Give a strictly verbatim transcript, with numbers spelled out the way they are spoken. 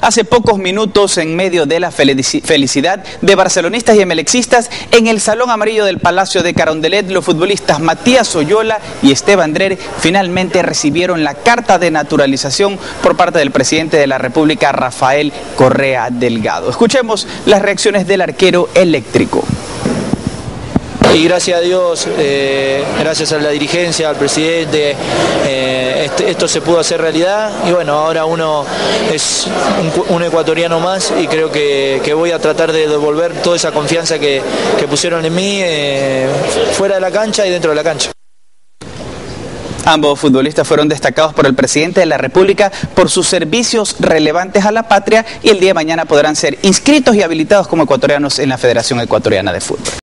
Hace pocos minutos, en medio de la felicidad de barcelonistas y emelexistas, en el Salón Amarillo del Palacio de Carondelet, los futbolistas Matías Oyola y Esteban Drer finalmente recibieron la carta de naturalización por parte del presidente de la República, Rafael Correa Delgado. Escuchemos las reacciones del arquero eléctrico. Y gracias a Dios, eh, gracias a la dirigencia, al presidente, eh, este, esto se pudo hacer realidad. Y bueno, ahora uno es un, un ecuatoriano más y creo que, que voy a tratar de devolver toda esa confianza que, que pusieron en mí, eh, fuera de la cancha y dentro de la cancha. Ambos futbolistas fueron destacados por el presidente de la República por sus servicios relevantes a la patria y el día de mañana podrán ser inscritos y habilitados como ecuatorianos en la Federación Ecuatoriana de Fútbol.